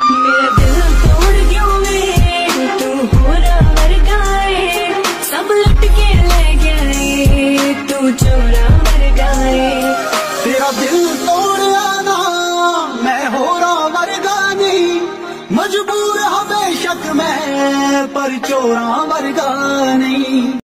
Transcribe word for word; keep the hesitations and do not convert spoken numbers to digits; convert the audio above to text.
मेरा दिल तोड़ क्यों गए, तू होरा वर्गाए, सब लटके ले गए, तू चोरा वर्गाए। तेरा दिल तोड़या ना मैं होरा वर्गा नहीं, मजबूर हाँ बेशक मैं पर चोरा वर्गा नहीं।